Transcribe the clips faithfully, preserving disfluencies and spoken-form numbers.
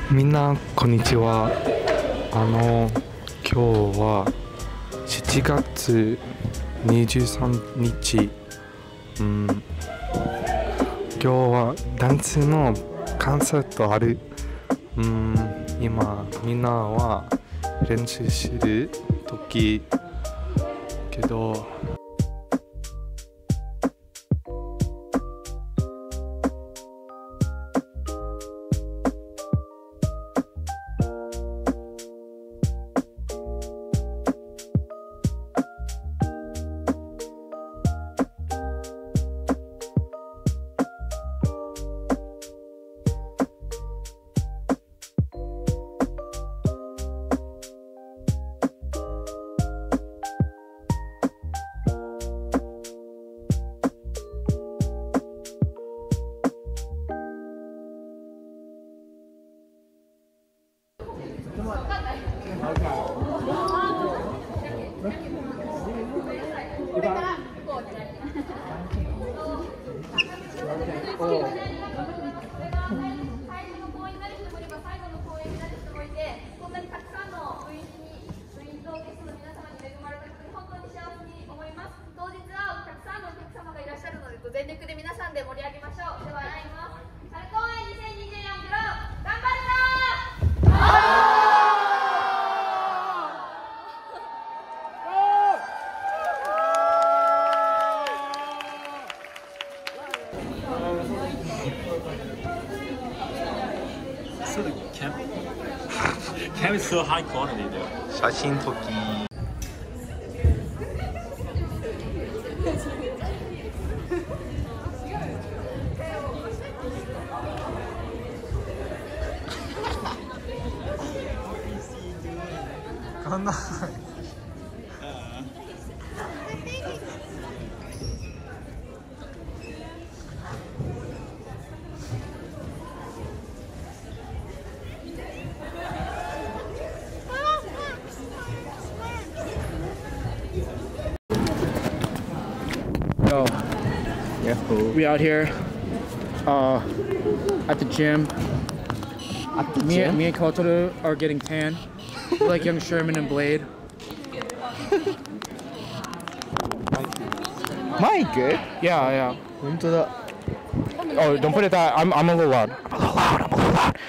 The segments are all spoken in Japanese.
みんなこんにちは。あの今日はしちがつにじゅうさんにち、うん、今日はダンスのコンサートある。うん、今みんなは練習する時けど、 全力で皆さんで盛り上げましょう。では参ります。春公演にせんにじゅうよんグロー頑張るぞー。 So the cam, cam is so high quality though. 写真撮き。かんない。 Yo, Yeah, we out here uh, at the gym. at the Me, gym? me and Kotoru are getting tan, like young Sherman and Blade. Mic? Yeah, yeah. 本当だ。Oh, don't put it that. I'm I'm a little loud. I'm a little loud. I'm a little loud.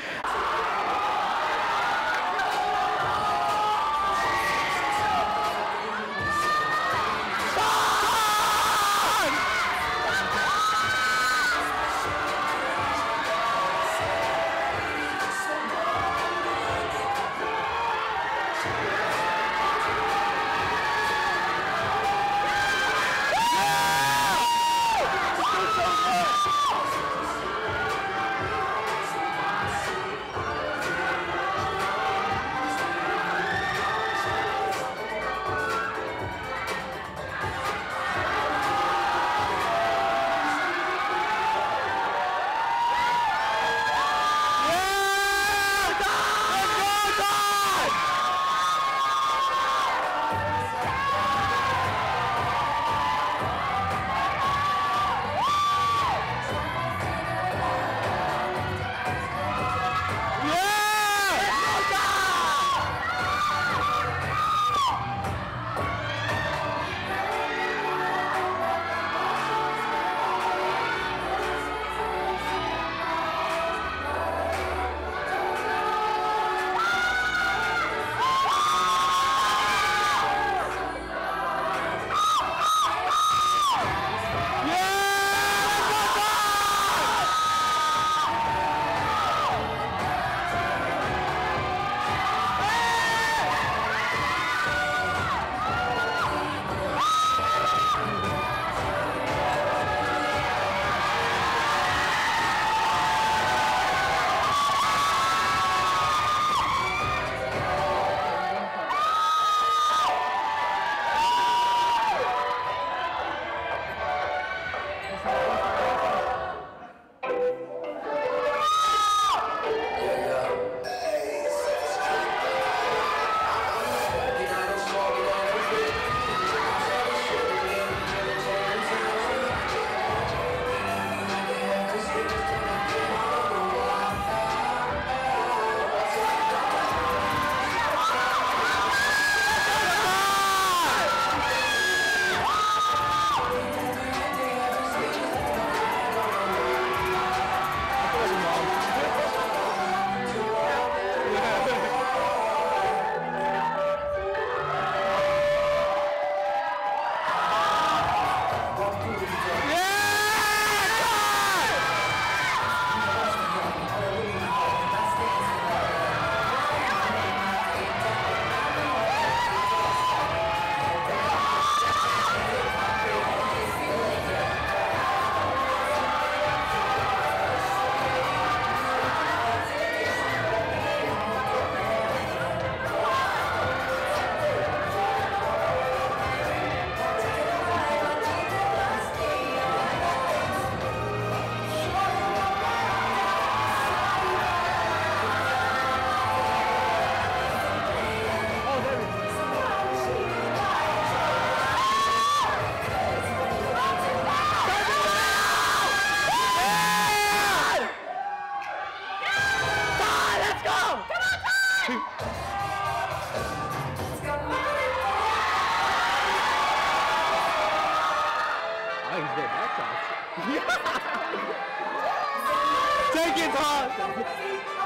get hot.